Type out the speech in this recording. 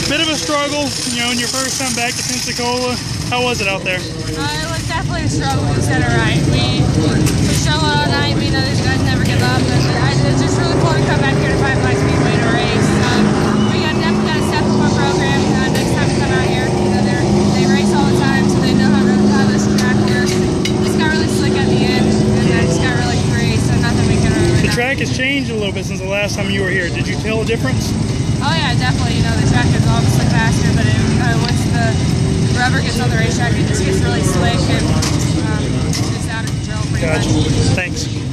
Bit of a struggle, you know, in your first time back to Pensacola. How was it out there? It was definitely a struggle. We said it right. We show all night. We know these guys never give up. And it's just really cool to come back here to find Black Speedway to race. We definitely got to step up our program next time we come out here. You know, they race all the time, so they know how this track works. This got really slick at the end, and it just got really free, so nothing we can really. The track has changed a little bit since the last time you were here. Did you tell a difference? Oh yeah, definitely. You know, the track is obviously faster, but once the rubber gets on the racetrack, it just gets really slick and it's out of control pretty much. Thanks.